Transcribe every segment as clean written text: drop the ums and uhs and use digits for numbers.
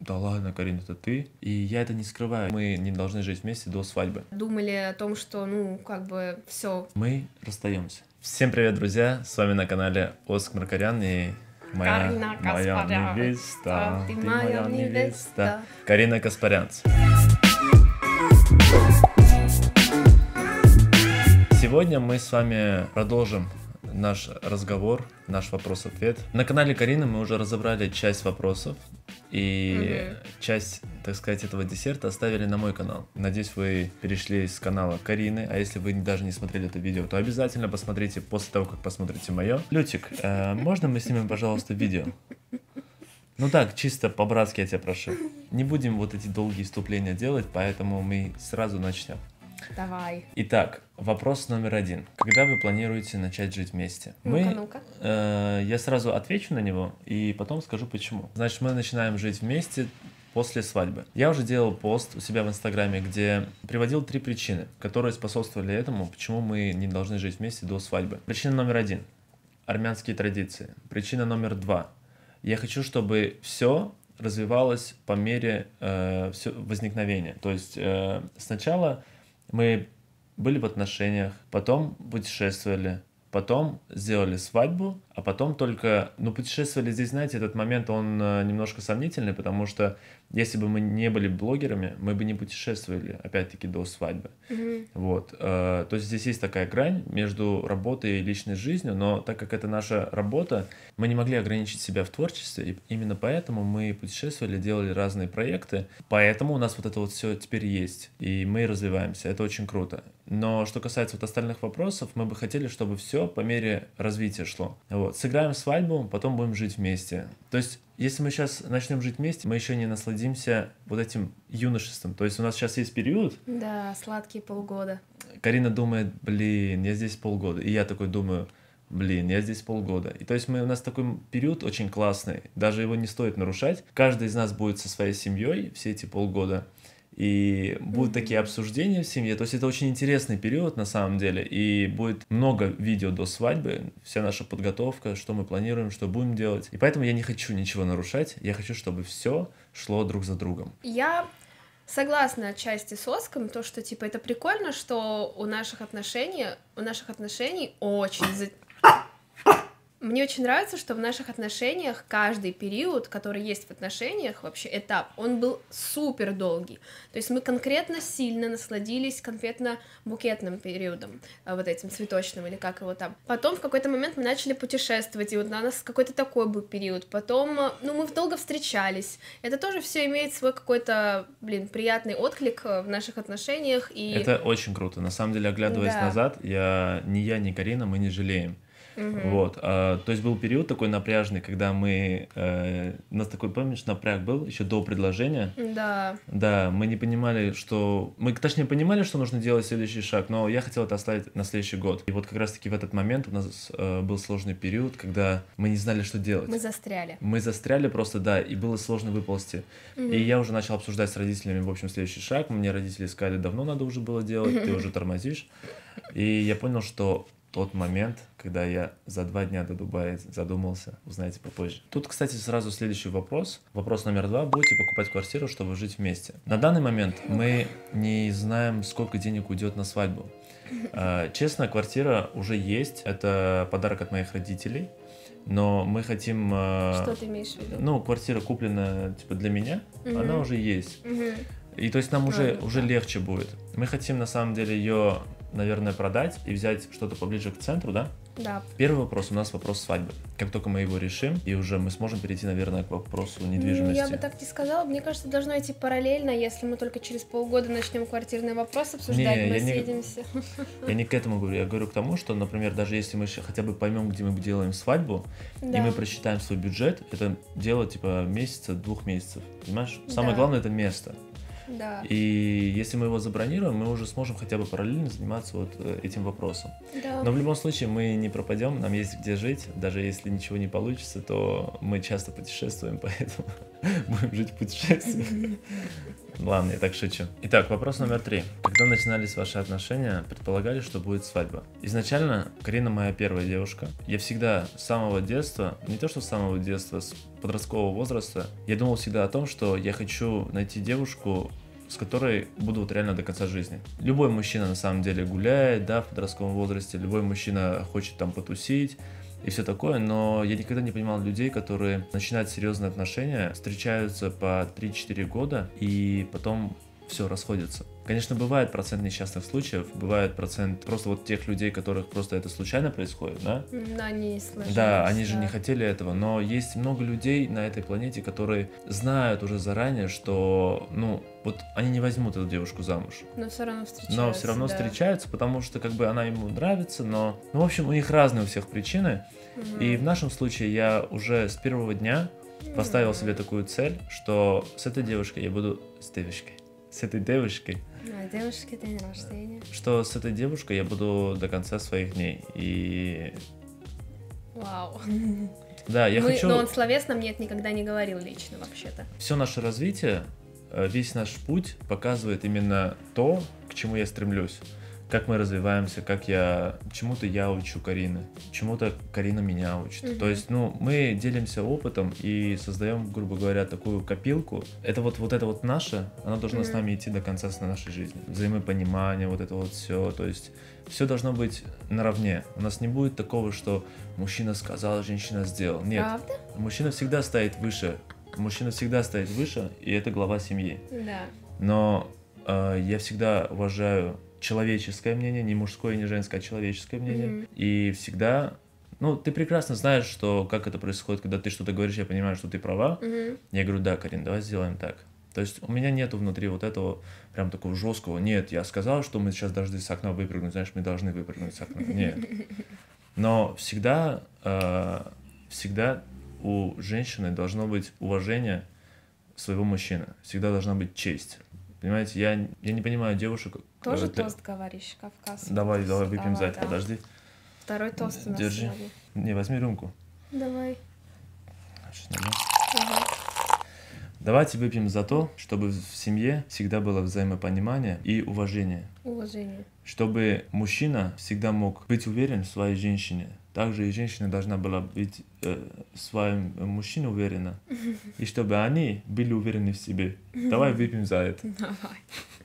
Да ладно, Карин, это ты? И я это не скрываю. Мы не должны жить вместе до свадьбы. Думали о том, что, ну, как бы, все. Мы расстаемся. Всем привет, друзья! С вами на канале Оскар Маркарян и моя невеста. Ты моя невеста. Карина Каспарянц. Сегодня мы с вами продолжим наш разговор, наш вопрос-ответ. На канале Карины мы уже разобрали часть вопросов, и часть, так сказать, этого десерта оставили на мой канал. Надеюсь, вы перешли с канала Карины, а если вы даже не смотрели это видео, то обязательно посмотрите после того, как посмотрите мое. Лютик, можно мы снимем, пожалуйста, видео? Ну так, чисто по-братски я тебя прошу. Не будем вот эти долгие вступления делать, поэтому мы сразу начнем. Давай. Итак, вопрос номер 1. Когда вы планируете начать жить вместе? Ну-ка. Я сразу отвечу на него и потом скажу почему. Значит, мы начинаем жить вместе после свадьбы. Я уже делал пост у себя в Инстаграме, где приводил 3 причины, которые способствовали этому, почему мы не должны жить вместе до свадьбы. Причина номер 1. Армянские традиции. Причина номер 2. Я хочу, чтобы все развивалось по мере возникновения. То есть сначала мы были в отношениях, потом путешествовали, потом сделали свадьбу, а потом только, путешествовали здесь, знаете, этот момент, он немножко сомнительный, потому что если бы мы не были блогерами, мы бы не путешествовали, опять-таки, до свадьбы. Вот. То есть здесь есть такая грань между работой и личной жизнью, но так как это наша работа, мы не могли ограничить себя в творчестве, и именно поэтому мы путешествовали, делали разные проекты, поэтому у нас вот это вот все теперь есть, и мы развиваемся, это очень круто. Но что касается вот остальных вопросов, мы бы хотели, чтобы все по мере развития шло. Вот. Сыграем свадьбу, потом будем жить вместе. То есть, если мы сейчас начнем жить вместе, мы еще не насладимся вот этим юношеством. То есть у нас сейчас есть период. Да, сладкие полгода. Карина думает, я здесь полгода. И я такой думаю, я здесь полгода. И то есть у нас такой период очень классный. Даже его не стоит нарушать. Каждый из нас будет со своей семьей все эти полгода. И будут такие обсуждения в семье. То есть это очень интересный период на самом деле. И будет много видео до свадьбы. Вся наша подготовка, что мы планируем, что будем делать. И поэтому я не хочу ничего нарушать. Я хочу, чтобы все шло друг за другом. Я согласна отчасти с Оском, то, что, типа, это прикольно, что у наших отношений очень... Мне очень нравится, что в наших отношениях каждый период, который есть в отношениях, вообще этап, он был супер долгий. То есть мы конкретно сильно насладились конкретно букетным периодом, вот этим цветочным или как его там. Потом в какой-то момент мы начали путешествовать, и вот у нас какой-то такой был период. Потом, мы долго встречались. Это тоже все имеет свой какой-то, приятный отклик в наших отношениях. И... Это очень круто. На самом деле, оглядываясь назад, ни я, ни Карина, мы не жалеем. Вот, то есть был период такой напряжный, когда у нас такой, помнишь, напряг был еще до предложения. Да, мы не понимали, точнее понимали, что нужно делать следующий шаг, но я хотел это оставить на следующий год. И вот как раз-таки в этот момент у нас был сложный период, когда мы не знали, что делать. Мы застряли просто, да, и было сложно выползти. И я уже начал обсуждать с родителями, в общем, следующий шаг. Мне родители сказали, давно надо уже было делать, ты уже тормозишь. И я понял, что тот момент, когда я за 2 дня до Дубая задумался, узнаете попозже. Тут, кстати, сразу следующий вопрос. Вопрос номер 2. Будете покупать квартиру, чтобы жить вместе? На данный момент мы не знаем, сколько денег уйдет на свадьбу. Честно, квартира уже есть. Это подарок от моих родителей. Но мы хотим... Что ты имеешь в виду? Квартира куплена для меня, она уже есть. И то есть нам уже легче будет. Мы хотим, на самом деле, ее, наверное, продать и взять что-то поближе к центру, да? Да. Первый вопрос у нас вопрос свадьбы. Как только мы его решим, и уже мы сможем перейти, наверное, к вопросу недвижимости. Я бы так не сказала. Мне кажется, должно идти параллельно. Если мы только через полгода начнем квартирный вопрос обсуждать, мы съедемся. Я не к этому говорю. Я говорю к тому, что, например, даже если мы хотя бы поймем, где мы делаем свадьбу, и мы просчитаем свой бюджет, это дело месяца, 2 месяцев. Понимаешь? Самое главное — это место. Да. И если мы его забронируем, мы уже сможем хотя бы параллельно заниматься вот этим вопросом. Да. Но в любом случае мы не пропадем, нам есть где жить. Даже если ничего не получится, то мы часто путешествуем, поэтому будем жить в путешествии. Ладно, я так шучу. Итак, вопрос номер 3. Когда начинались ваши отношения, предполагали, что будет свадьба? Изначально Карина моя первая девушка. Я всегда с самого детства, не то что с самого детства, подросткового возраста я думал всегда о том, что я хочу найти девушку, с которой буду вот реально до конца жизни. Любой мужчина на самом деле гуляет, да, в подростковом возрасте, любой мужчина хочет там потусить и все такое, но я никогда не понимал людей, которые начинают серьезные отношения, встречаются по 3-4 года и потом все, расходятся. Конечно, бывает процент несчастных случаев, бывает процент просто вот тех людей, которых просто это случайно происходит, да? Да, они сложились. Да, они же не хотели этого, но есть много людей на этой планете, которые знают уже заранее, что, ну, вот они не возьмут эту девушку замуж. Но все равно встречаются. Но все равно да. встречаются, потому что как бы она ему нравится, но... Ну, в общем, у них разные у всех причины. И в нашем случае я уже с первого дня поставил себе такую цель, что с этой девушкой я буду... С этой девушкой. Девушке день рождения. Что с этой девушкой я буду до конца своих дней. И... Вау. Да, я хочу... Но он словесно мне это никогда не говорил лично, вообще-то. Все наше развитие, весь наш путь показывает именно то, к чему я стремлюсь. Как мы развиваемся, чему-то я учу Карины, чему-то Карина меня учит. То есть, ну, мы делимся опытом и создаем, грубо говоря, такую копилку. Это вот это вот наше, оно должно с нами идти до конца нашей жизни. Взаимопонимание, вот это вот все. То есть, все должно быть наравне. У нас не будет такого, что мужчина сказал, женщина сделал. Нет. Правда? Мужчина всегда стоит выше. Мужчина всегда стоит выше, и это глава семьи. Да. Но я всегда уважаю человеческое мнение, не мужское, не женское, а человеческое мнение. И всегда, ну, ты прекрасно знаешь, что как это происходит, когда ты что-то говоришь, я понимаю, что ты права. Я говорю, да, Карин, давай сделаем так. То есть у меня нету внутри вот этого прям такого жесткого, нет, я сказал, что мы сейчас должны с окна выпрыгнуть, знаешь, мы должны выпрыгнуть с окна. Нет. Но всегда у женщины должно быть уважение своего мужчины. Всегда должна быть честь. Понимаете, я не понимаю девушек... Тоже тост говоришь, Кавказ. Давай выпьем за это, да. подожди. Второй тост у нас Держи. сегодня. Не, возьми рюмку. Давай. Сейчас налью. Давайте выпьем за то, чтобы в семье всегда было взаимопонимание и уважение. Уважение. Чтобы мужчина всегда мог быть уверен в своей женщине. Также и женщина должна была быть в своем мужчине уверена. И чтобы они были уверены в себе. Давай выпьем за это. Давай.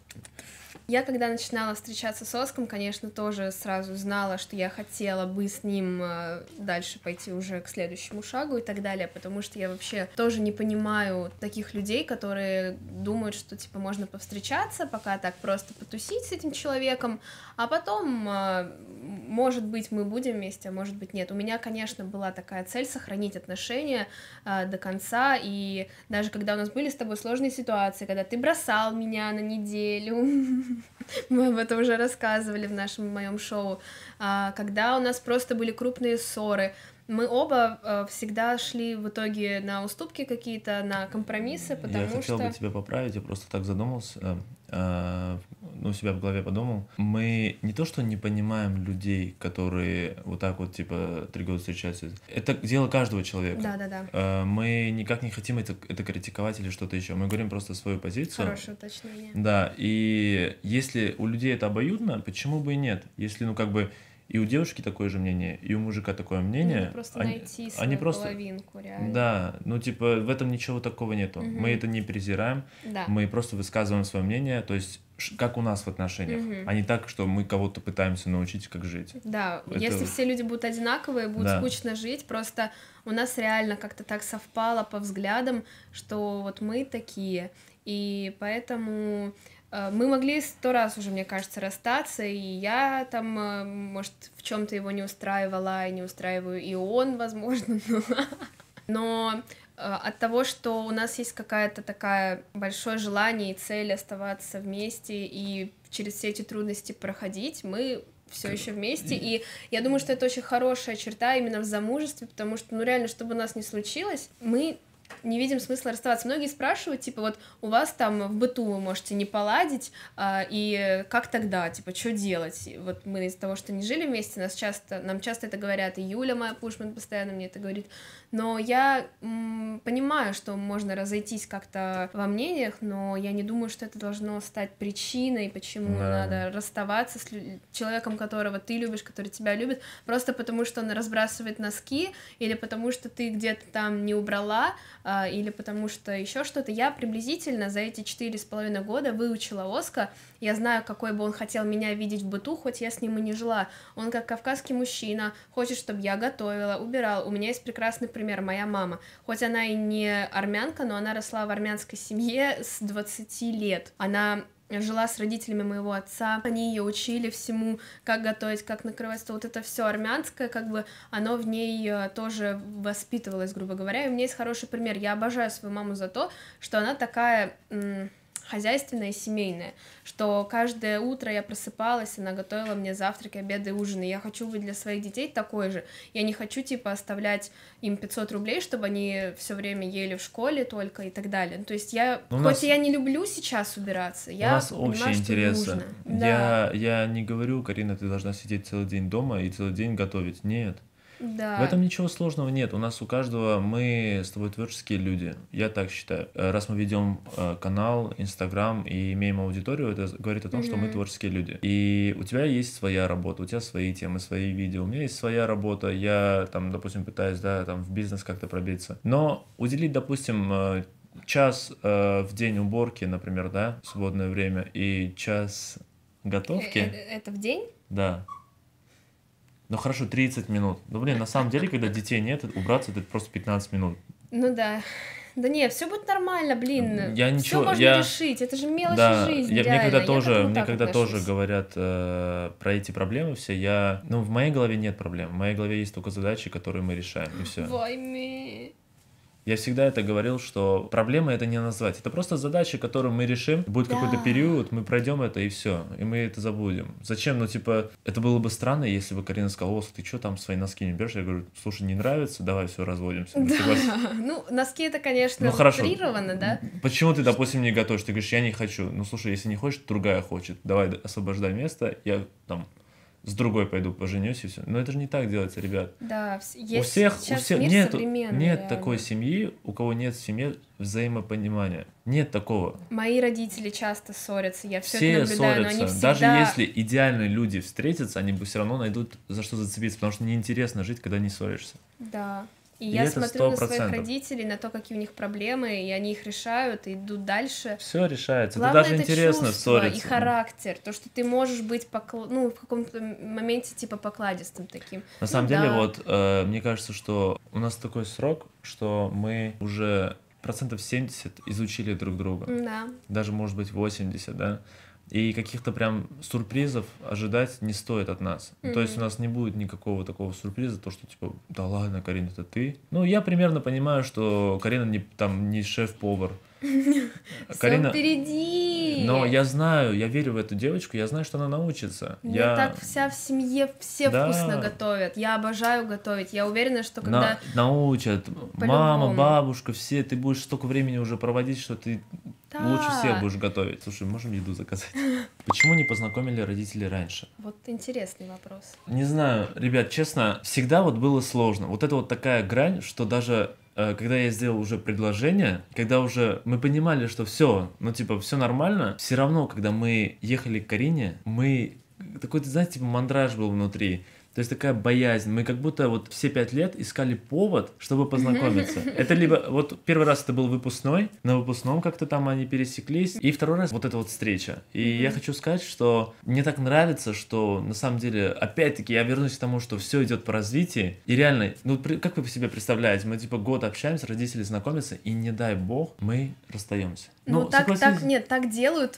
Я, когда начинала встречаться с Оском, конечно, тоже сразу знала, что я хотела бы с ним дальше пойти уже к следующему шагу и так далее, потому что я вообще тоже не понимаю таких людей, которые думают, что, типа, можно повстречаться, пока так просто потусить с этим человеком, а потом, может быть, мы будем вместе, а может быть, нет. У меня, конечно, была такая цель сохранить отношения до конца, и даже когда у нас были с тобой сложные ситуации, когда ты бросал меня на неделю, мы об этом уже рассказывали в моем шоу, когда у нас просто были крупные ссоры, мы оба всегда шли в итоге на уступки какие-то, на компромиссы, потому что... Я хотел бы тебя поправить, я просто так задумался, у себя в голове подумал. Мы не то, что не понимаем людей, которые вот так вот, типа, 3 года встречаются. Это дело каждого человека. Да. Мы никак не хотим это критиковать или что-то еще. Мы говорим просто свою позицию. Хорошее уточнение. Да, и если у людей это обоюдно, почему бы и нет? Если, ну, как бы, и у девушки такое же мнение, и у мужика такое мнение. Надо просто найти свою половинку, реально. Да, ну, типа, в этом ничего такого нету. Мы это не презираем, мы просто высказываем свое мнение, то есть, как у нас в отношениях, а не так, что мы кого-то пытаемся научить, как жить. Да, если все люди будут одинаковые, будет скучно жить, просто у нас реально как-то так совпало по взглядам, что вот мы такие, и поэтому... Мы могли 100 раз уже, мне кажется, расстаться, и я там, может, в чем-то его не устраивала, и не устраиваю, и он, возможно, но от того, что у нас есть какая-то такая большое желание и цель оставаться вместе и через все эти трудности проходить, мы все еще вместе, и я думаю, что это очень хорошая черта именно в замужестве, потому что, ну, реально, что бы у нас ни случилось, мы не видим смысла расставаться. Многие спрашивают, типа, вот у вас там в быту вы можете не поладить, и как тогда, типа, что делать? И вот мы из-за того, что не жили вместе, нам часто это говорят, и Юля моя Пушман постоянно мне это говорит, но я понимаю, что можно разойтись как-то во мнениях, но я не думаю, что это должно стать причиной, почему надо расставаться с человеком, которого ты любишь, который тебя любит, просто потому что он разбрасывает носки, или потому что ты где-то там не убрала, или потому что еще что-то. Я приблизительно за эти 4,5 года выучила Оскар. Я знаю, какой бы он хотел меня видеть в быту, хоть я с ним и не жила. Он как кавказский мужчина, хочет, чтобы я готовила, убирала. У меня есть прекрасный пример, моя мама. Хоть она и не армянка, но она росла в армянской семье с 20 лет. Она жила с родителями моего отца, они ее учили всему, как готовить, как накрывать стол, вот это все армянское, как бы оно в ней тоже воспитывалось, грубо говоря, и у меня есть хороший пример, я обожаю свою маму за то, что она такая хозяйственная и семейная, что каждое утро я просыпалась, она готовила мне завтраки, обеды и ужины. Я хочу быть для своих детей такой же. Я не хочу, типа, оставлять им 500 рублей, чтобы они все время ели в школе только и так далее. То есть я, хоть я не люблю сейчас убираться, я понимаю, общие интересы. Нужно. Да. Я не говорю, Карина, ты должна сидеть целый день дома и целый день готовить. Нет. Да. В этом ничего сложного нет. У нас у каждого, мы с тобой творческие люди. Я так считаю. Раз мы ведем канал, Инстаграм и имеем аудиторию, это говорит о том, что мы творческие люди. И у тебя есть своя работа, у тебя свои темы, свои видео. У меня есть своя работа. Я там, допустим, пытаюсь, да, там в бизнес как-то пробиться. Но уделить, допустим, час в день уборки, например, да, в свободное время, и час готовки. Это в день? Да. Ну хорошо, 30 минут. Ну блин, на самом деле, когда детей нет, убраться это просто 15 минут. Ну да. Да нет, все будет нормально, блин. Все можно решить. Это же мелочи жизни. Мне когда тоже говорят про эти проблемы все, ну в моей голове нет проблем. В моей голове есть только задачи, которые мы решаем, и все. Войми. Я всегда это говорил, что проблема это не назвать. Это просто задачи, которые мы решим. Будет какой-то период, мы пройдем это и все. И мы это забудем. Зачем? Ну, типа, это было бы странно, если бы Карина сказала: ты что там свои носки не берешь? Я говорю: слушай, не нравится, давай все, разводимся. Да. Ну, носки это, конечно, утрировано, да? Почему ты, допустим, не готовишь? Ты говоришь: я не хочу. Ну, слушай, если не хочешь, другая хочет. Давай, освобождай место, я там с другой пойду поженюсь и все. Но это же не так делается, ребят. Да, у всех нет такой семьи, у кого нет в семье взаимопонимания. Нет такого. Мои родители часто ссорятся, я все это наблюдаю, ссорятся. Но они всегда... Даже если идеальные люди встретятся, они все равно найдут за что зацепиться, потому что неинтересно жить, когда не ссоришься. Да. И я смотрю 100%. На своих родителей, на то, какие у них проблемы, и они их решают, и идут дальше. Все решается. Главное, это даже интересно ссориться. И характер, то, что ты можешь быть в каком-то моменте типа покладистым таким. На самом деле, вот мне кажется, что у нас такой срок, что мы уже 70% изучили друг друга. Да. Даже, может быть, 80%, да. И каких-то прям сюрпризов ожидать не стоит от нас. То есть у нас не будет никакого такого сюрприза, то, что типа, да ладно, Карина, это ты. Ну, я примерно понимаю, что Карина не шеф-повар. Карина... впереди! Но я знаю, я верю в эту девочку, я знаю, что она научится. Так вся в семье все вкусно готовят. Я обожаю готовить. Я уверена, что когда... Научат. Мама, бабушка, все. Ты будешь столько времени уже проводить, что ты лучше всех будешь готовить. Слушай, можем еду заказать? Почему не познакомили родителей раньше? Вот интересный вопрос. Не знаю, ребят, честно, всегда вот было сложно. Вот это вот такая грань, что даже когда я сделал уже предложение, когда уже мы понимали, что все, ну типа все нормально, все равно, когда мы ехали к Карине, мы такой, ты знаете, типа мандраж был внутри. То есть такая боязнь. Мы как будто вот все 5 лет искали повод, чтобы познакомиться. Это либо... Вот первый раз это был выпускной, на выпускном как-то там они пересеклись, и второй раз вот эта вот встреча. И я хочу сказать, что мне так нравится, что на самом деле, опять-таки, я вернусь к тому, что все идет по развитию. И реально, ну как вы себе представляете, мы типа год общаемся, родители знакомятся, и не дай бог, мы расстаемся. Ну, так делают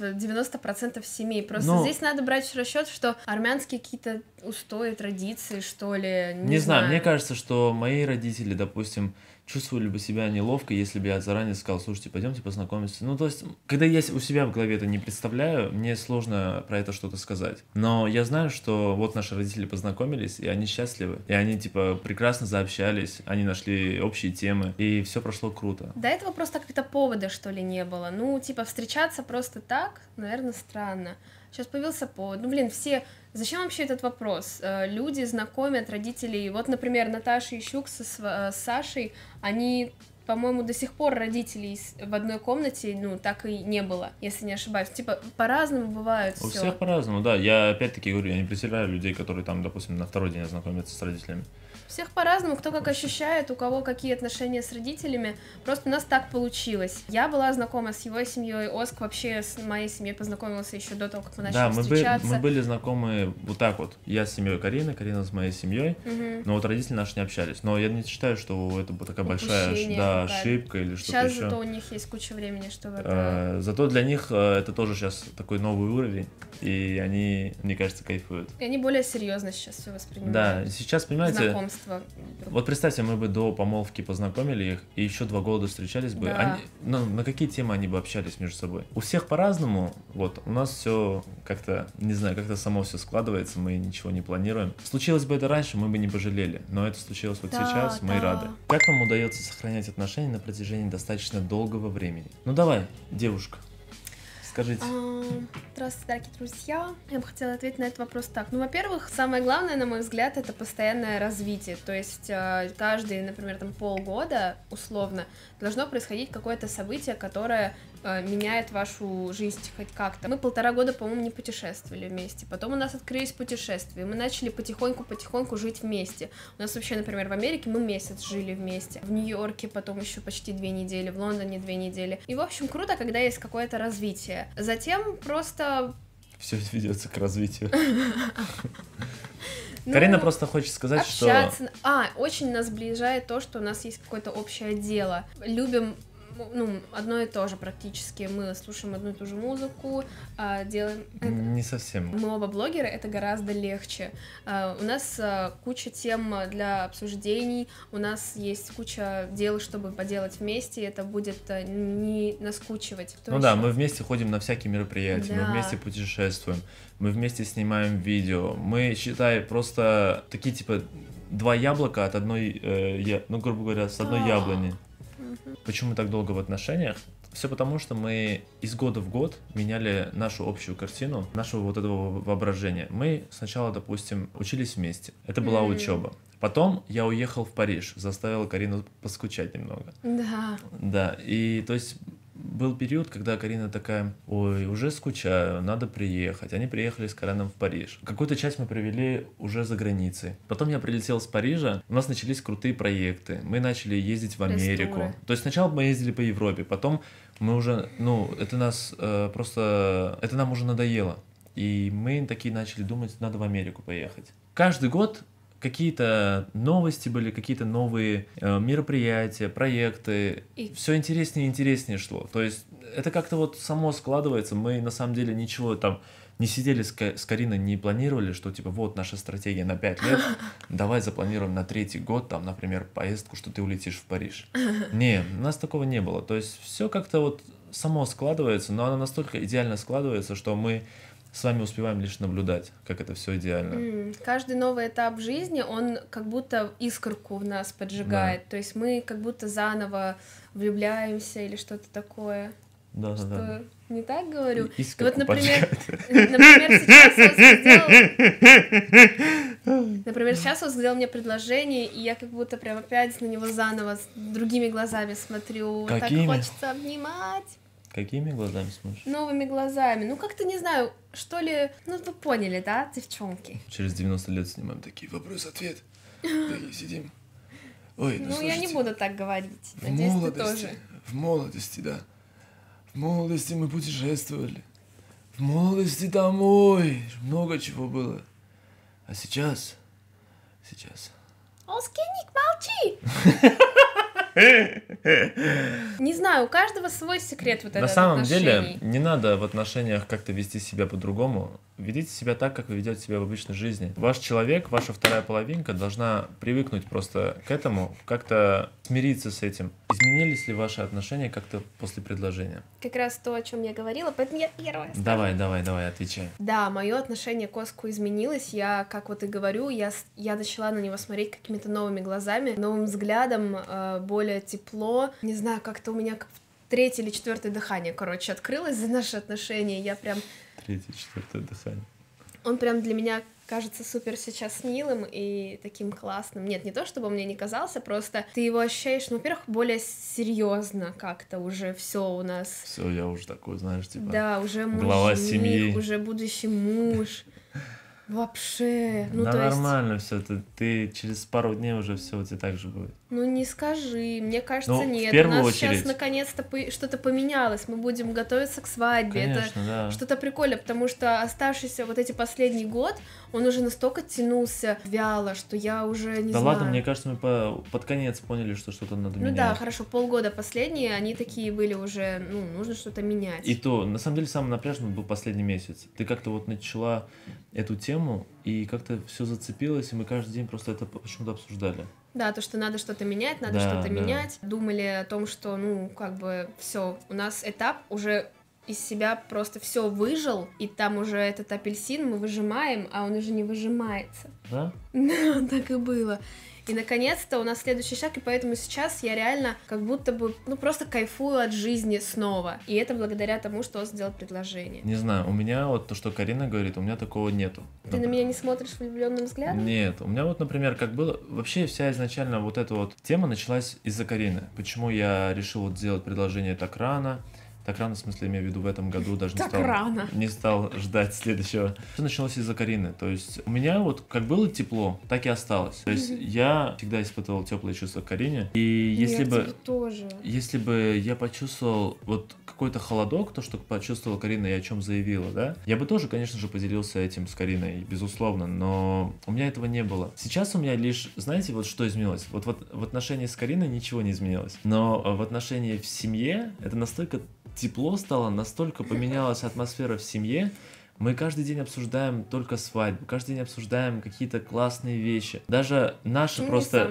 90% семей. Просто здесь надо брать в расчет, что армянские какие-то устои, традиции, что ли. Не знаю, мне кажется, что мои родители, допустим, чувствовали бы себя неловко, если бы я заранее сказал: слушайте, пойдемте познакомимся. Ну, то есть, когда я у себя в голове это не представляю, мне сложно про это что-то сказать. Но я знаю, что вот наши родители познакомились, и они счастливы. И они, типа, прекрасно заобщались, они нашли общие темы, и все прошло круто. До этого просто какого-то повода, что ли, не было. Ну, типа, встречаться просто так, наверное, странно. Сейчас появился повод. Ну, блин, все... Зачем вообще этот вопрос? Люди знакомят родителей. Вот, например, Наташа Ищук с Сашей, они, по-моему, до сих пор родителей в одной комнате, ну, так и не было, если не ошибаюсь. Типа, по-разному бывает все. У всех по-разному, да. Я опять-таки говорю, я не представляю людей, которые там, допустим, на второй день знакомятся с родителями. Всех по-разному, кто как ощущает, у кого какие отношения с родителями. Просто у нас так получилось. Я была знакома с его семьей, Оск вообще с моей семьей познакомился еще до того, как мы начали встречаться. Мы были знакомы вот так вот. Я с семьей Карины, Карина с моей семьей, но вот родители наши не общались. Но я не считаю, что это была такая большая ошибка или что-то еще. Сейчас зато у них есть куча времени, чтобы это... Зато для них это тоже сейчас такой новый уровень, и они, мне кажется, кайфуют. И они более серьезно сейчас все воспринимают. Да, сейчас, понимаете... Знакомство. Вот представьте, мы бы до помолвки познакомили их, и еще 2 года встречались бы. Да. На какие темы они бы общались между собой? У всех по-разному. Вот, у нас все как-то, не знаю, как-то само все складывается, мы ничего не планируем. Случилось бы это раньше, мы бы не пожалели, но это случилось вот сейчас, мы рады. Как вам удается сохранять отношения на протяжении достаточно долгого времени? Ну давай, девушка. Скажите. Здравствуйте, дорогие друзья. Я бы хотела ответить на этот вопрос так. Ну, во-первых, самое главное, на мой взгляд, это постоянное развитие. То есть каждые, например, там полгода, условно, должно происходить какое-то событие, которое меняет вашу жизнь хоть как-то. Мы 1,5 года, по-моему, не путешествовали вместе. Потом у нас открылись путешествия. Мы начали потихоньку жить вместе. У нас вообще, например, в Америке мы месяц жили вместе. В Нью-Йорке потом еще почти 2 недели. В Лондоне 2 недели. И, в общем, круто, когда есть какое-то развитие. Затем просто... Все ведется к развитию. Карина просто хочет сказать, общаться. Что... очень нас сближает то, что у нас есть какое-то общее дело. Любим, ну, одно и то же практически. Мы слушаем одну и ту же музыку, делаем... Не совсем. Мы оба блогеры, это гораздо легче. У нас куча тем для обсуждений, у нас есть куча дел, чтобы поделать вместе, это будет не наскучивать. Да, мы вместе ходим на всякие мероприятия, мы вместе путешествуем, мы вместе снимаем видео. Мы, считай, просто такие, типа, 2 яблока от одной, ну, грубо говоря, с одной яблони. Почему мы так долго в отношениях? Все потому, что мы из года в год меняли нашу общую картину, нашего вот этого воображения. Мы сначала, допустим, учились вместе. Это была учеба. Потом я уехал в Париж, заставил Карину поскучать немного. Да. Да, и то есть был период, когда Карина такая: ой, уже скучаю, надо приехать. Они приехали с Кареном в Париж. Какую-то часть мы провели уже за границей. Потом я прилетел с Парижа, у нас начались крутые проекты. Мы начали ездить в Америку. То есть сначала мы ездили по Европе, потом мы уже, ну, это нас просто, это нам уже надоело. И мы такие начали думать, надо в Америку поехать. Каждый год какие-то новости были, какие-то новые мероприятия, проекты. И все интереснее и интереснее шло. То есть это как-то вот само складывается. Мы на самом деле ничего там не сидели с Кариной, не планировали, что типа вот наша стратегия на 5 лет, давай запланируем на 3-й год, там, например, поездку, что ты улетишь в Париж. Не, у нас такого не было. То есть все как-то вот само складывается, но оно настолько идеально складывается, что мы с вами успеваем лишь наблюдать, как это все идеально. Каждый новый этап жизни, он как будто искорку в нас поджигает. Да. То есть мы как будто заново влюбляемся или что-то такое. Да, что... да. Не так говорю? Искорку вот, например, сейчас он сделал мне предложение, и я как будто прям опять на него заново с другими глазами смотрю. Какими? Так хочется обнимать. Какими глазами смотришь? Новыми глазами. Ну, как-то, не знаю, что ли... Ну, вы поняли, да, девчонки? Через 90 лет снимаем такие вопрос-ответ. Такие сидим. Ой, ну слушайте, я не буду так говорить. Надеюсь, ты тоже. В молодости, да. В молодости мы путешествовали. В молодости там, ой, много чего было. А сейчас... Оскинник, молчи! Не знаю, у каждого свой секрет вот На этот самом отношений. деле, не надо в отношениях как-то вести себя по-другому. Ведите себя так, как вы ведете себя в обычной жизни. Ваш человек, ваша вторая половинка должна привыкнуть просто к этому, как-то смириться с этим. Изменились ли ваши отношения как-то после предложения? Как раз то, о чем я говорила, поэтому я первая. Давай, отвечай. Да, мое отношение к Оску изменилось. Я, как вот и говорю, я начала на него смотреть какими-то новыми глазами, новым взглядом, более тепло. Не знаю, как-то у меня третье или четвертое дыхание, короче, открылось за наши отношения. Я прям... Третье, четвертое дыхание. Он прям для меня кажется супер сейчас милым и таким классным. Нет, не то, чтобы он мне не казался, просто ты его ощущаешь, ну, во-первых, более серьезно как-то уже все у нас. Все, я уже такой, знаешь, типа. Да, уже глава мужик, семьи. уже будущий муж. Вообще, ну да то есть... нормально все, ты через пару дней уже все у тебя так же будет. Ну не скажи, мне кажется, Ну, нет. в первую У нас очередь... сейчас наконец-то что-то поменялось, мы будем готовиться к свадьбе. Конечно, это да. что-то прикольное, потому что оставшийся вот эти последний год, он уже настолько тянулся вяло, что я уже не да знаю. ладно, мне кажется, мы под конец поняли, что что-то надо менять. Ну да, хорошо, полгода последние, они такие были уже, ну, нужно что-то менять. И то, на самом деле, самый напряженный был последний месяц. Ты как-то вот начала эту тему, и как-то все зацепилось, и мы каждый день просто это почему-то обсуждали. Да, то, что надо что-то менять, надо Да, что-то да. менять. Думали о том, что, ну, как бы, все, у нас этап уже из себя просто все выжил, и там уже этот апельсин мы выжимаем, а он уже не выжимается. Да? Да, так и было. И, наконец-то, у нас следующий шаг, и поэтому сейчас я реально как будто бы, ну, просто кайфую от жизни снова. И это благодаря тому, что он сделал предложение. Не знаю, у меня вот то, что Карина говорит, у меня такого нету. Ты на меня не смотришь влюбленным взглядом? Нет, у меня вот, например, как было... Вообще вся изначально вот эта вот тема началась из-за Карины. Почему я решил вот сделать предложение так рано? Так рано, в смысле, имею в виду в этом году, даже не стал ждать следующего. Все началось из-за Карины. То есть у меня вот как было тепло, так и осталось. То есть я всегда испытывал теплые чувства к Карине. И если бы я почувствовал вот какой-то холодок, то, что почувствовала Карина и о чем заявила, да, я бы тоже, конечно же, поделился этим с Кариной, безусловно, но у меня этого не было. Сейчас у меня лишь, знаете, вот что изменилось? Вот в отношении с Кариной ничего не изменилось. Но в отношении в семье это настолько тепло стало, настолько поменялась атмосфера в семье. Мы каждый день обсуждаем только свадьбу, каждый день обсуждаем какие-то классные вещи. Даже наше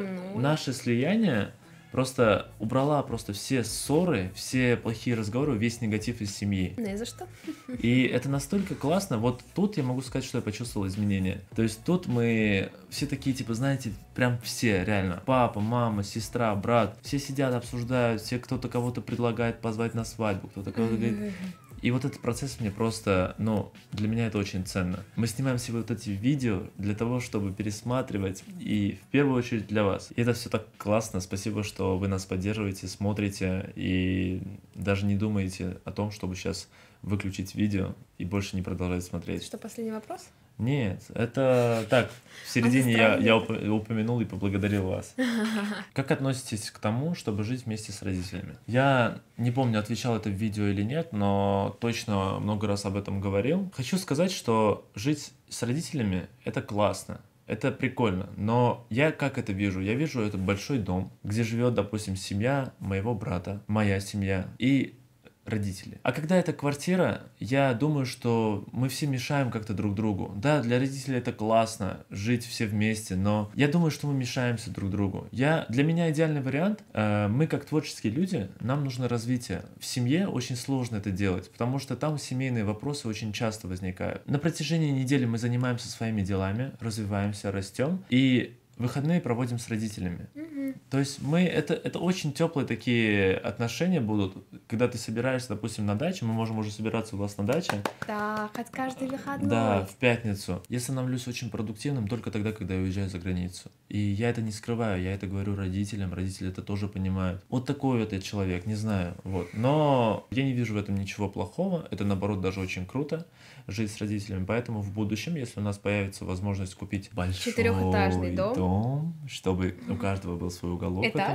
слияние просто убрала просто все ссоры, все плохие разговоры, весь негатив из семьи. Не за что. И это настолько классно. Вот тут я могу сказать, что я почувствовал изменения. То есть тут мы все такие, типа, знаете, прям все, реально. Папа, мама, сестра, брат. Все сидят, обсуждают, все кто-то кого-то предлагает позвать на свадьбу, кто-то кого-то говорит... И вот этот процесс мне просто, ну, для меня это очень ценно. Мы снимаем себе вот эти видео для того, чтобы пересматривать, и в первую очередь для вас. И это все так классно. Спасибо, что вы нас поддерживаете, смотрите и даже не думаете о том, чтобы сейчас выключить видео и больше не продолжать смотреть. Что, последний вопрос? Нет, это так, в середине я упомянул и поблагодарил вас. Как относитесь к тому, чтобы жить вместе с родителями? Я не помню, отвечал это в видео или нет, но точно много раз об этом говорил. Хочу сказать, что жить с родителями — это классно. Это прикольно, но я как это вижу? Я вижу это большой дом, где живет, допустим, семья моего брата, моя семья и родители. А когда это квартира, я думаю, что мы все мешаем как-то друг другу. Да, для родителей это классно, жить все вместе, но я думаю, что мы мешаемся друг другу. Для меня идеальный вариант, мы как творческие люди, нам нужно развитие. В семье очень сложно это делать, потому что там семейные вопросы очень часто возникают. На протяжении недели мы занимаемся своими делами, развиваемся, растем, и выходные проводим с родителями. То есть это очень теплые такие отношения будут, когда ты собираешься, допустим, на даче, мы можем уже собираться у вас на даче. Да, хоть каждый выходной. Да, в пятницу. Я становлюсь очень продуктивным только тогда, когда я уезжаю за границу. И я это не скрываю, я это говорю родителям, родители это тоже понимают. Вот такой вот я человек, не знаю, вот. Но я не вижу в этом ничего плохого, это наоборот даже очень круто жить с родителями, поэтому в будущем, если у нас появится возможность купить большой четырехэтажный дом, чтобы у каждого был свой уголок. Этаж.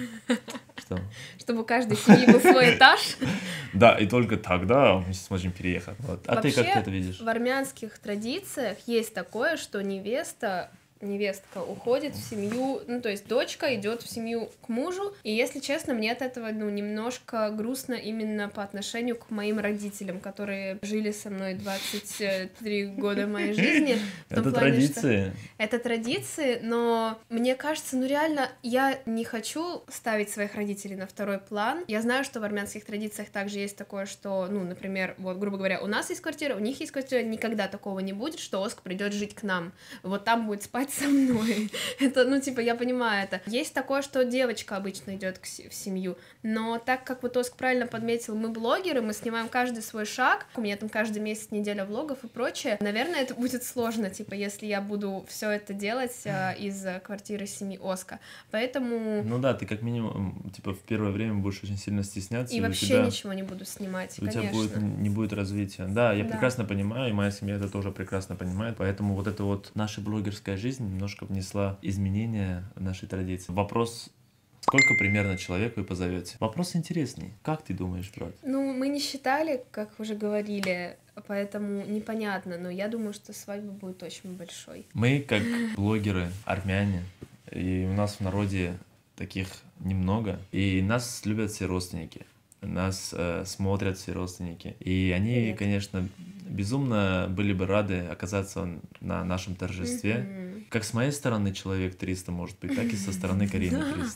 Что? Чтобы у каждой семьи был свой этаж. Да, и только тогда мы сможем переехать. Вот. А вообще, ты как ты это видишь? В армянских традициях есть такое, что невеста невестка уходит в семью, ну, то есть дочка идет в семью к мужу, и, если честно, мне от этого, ну, немножко грустно именно по отношению к моим родителям, которые жили со мной 23 года моей жизни. Это традиции. Это традиции, но мне кажется, ну, реально, я не хочу ставить своих родителей на второй план. Я знаю, что в армянских традициях также есть такое, что, ну, например, вот, грубо говоря, у нас есть квартира, у них есть квартира, никогда такого не будет, что Оск придет жить к нам, вот там будет спать со мной. Это, ну, типа, я понимаю это. Есть такое, что девочка обычно идет в семью, но так как вот Оск правильно подметил, мы блогеры, мы снимаем каждый свой шаг, у меня там каждый месяц неделя влогов и прочее, наверное, это будет сложно, типа, если я буду все это делать из квартиры семьи Оска, поэтому... Ну да, ты как минимум, типа, в первое время будешь очень сильно стесняться. И вообще ничего не буду снимать, у конечно. тебя не будет развития. Да, я прекрасно понимаю, и моя семья это тоже прекрасно понимает, поэтому вот эта вот наша блогерская жизнь немножко внесла изменения в наши традиции. Вопрос: сколько примерно человек вы позовете? Вопрос интересный. Как ты думаешь, брат? Ну, мы не считали, как уже говорили, поэтому непонятно, но я думаю, что свадьба будет очень большой. Мы, как блогеры, армяне, и у нас в народе таких немного, и нас любят все родственники, нас смотрят все родственники, и они, конечно, безумно были бы рады оказаться на нашем торжестве. Как с моей стороны человек 300 может быть, так и со стороны Карины 300.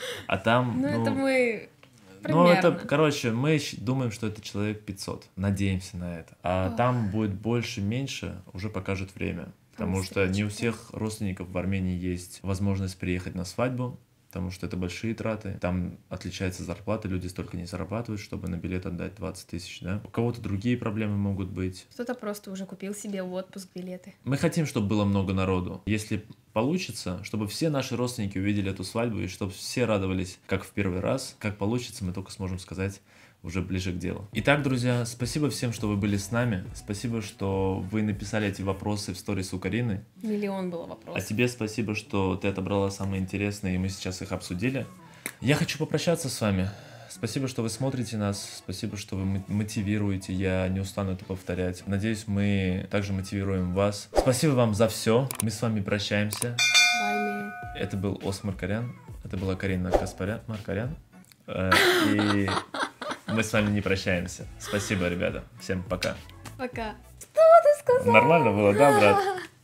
А там... Ну, это мы... Ну, это, короче, мы думаем, что это человек 500. Надеемся на это. А там будет больше, меньше, уже покажет время. Потому что не у всех родственников в Армении есть возможность приехать на свадьбу, потому что это большие траты. Там отличается зарплата, люди столько не зарабатывают, чтобы на билет отдать 20 тысяч, да? У кого-то другие проблемы могут быть. Кто-то просто уже купил себе в отпуск билеты. Мы хотим, чтобы было много народу. Если получится, чтобы все наши родственники увидели эту свадьбу, и чтобы все радовались, как в первый раз. Как получится, мы только сможем сказать уже ближе к делу. Итак, друзья, спасибо всем, что вы были с нами. Спасибо, что вы написали эти вопросы в сторис у Карины. Миллион было вопросов. А тебе спасибо, что ты отобрала самые интересные, и мы сейчас их обсудили. Я хочу попрощаться с вами. Спасибо, что вы смотрите нас. Спасибо, что вы мотивируете. Я не устану это повторять. Надеюсь, мы также мотивируем вас. Спасибо вам за все. Мы с вами прощаемся. Bye. Это был Оск Маркарян. Это была Карина Маркарян. И мы с вами не прощаемся. Спасибо, ребята. Всем пока. Пока. Что ты сказал? Нормально было, да, брат?